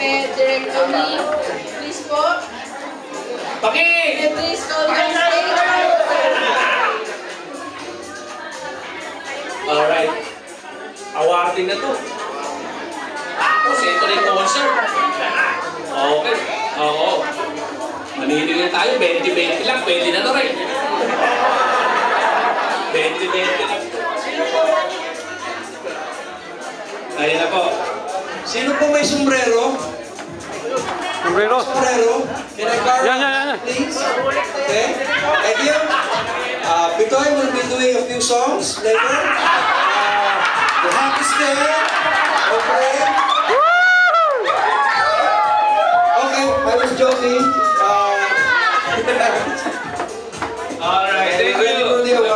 kay Direk Tony. Please po. Please call the stage. Alright. Awarding na to. Kasi ito na yung concert. Okay. Oo. Manihiling na tayo. 20-20 lang. Pwede na to rin. 20-20 lang. Ayun na po. Sino po may sombrero? Sombrero? Sombrero? Can I borrow? Yan. Please? Okay. Thank you. Bitoy will be doing a few songs later. The Happy Stay. Okay. Okay, I was joking. Alright, thank you.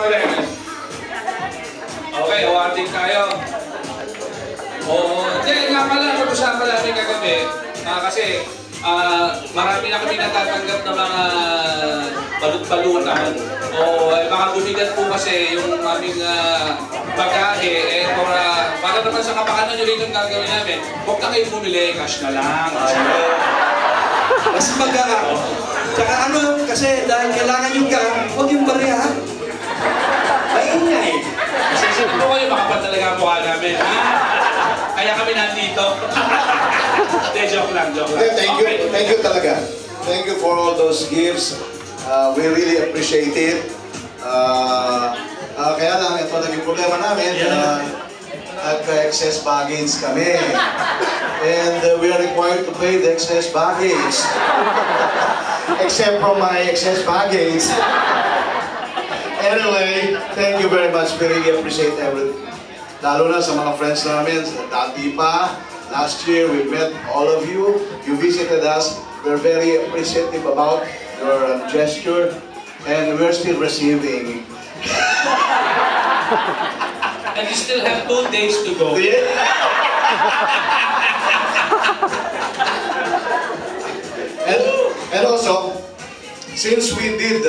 Okay, awarding tayo. Oo, hindi nga pala, pag-usapan namin kagabi, kasi marami na kami natatanggap ng mga balut-balutan. O mga bumigat po kasi yung aming bagahe, para naman sa kapakanan nyo rin yung gagawin namin, huwag na kayo bumili, cash na lang. Mas mag-aako. Tsaka ano, kasi dahil kailangan yung huwag yung bariya. Maingay. Kasi sino po kayo, makapal talaga ang mukha namin. Kaya kami nandito. Joke lang. Thank you talaga. Thank you for all those gifts. We really appreciate it. Kaya lang, ito naging problema namin. Nag-excess baggage kami. And we are required to pay the excess baggage. Except for my excess baggage. Anyway, thank you very much. We really appreciate everything. Lalo na sa mga friends namin, dati pa, last year we met all of you. You visited us. We're very appreciative about your gesture, and we're still receiving. And you still have 2 days to go. And also, since we did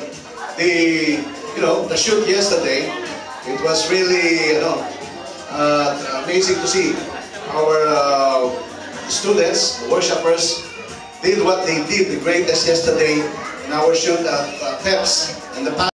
the shoot yesterday, it was really amazing to see our students, worshippers, did what they did the greatest yesterday in our shoot at PEPS in the past.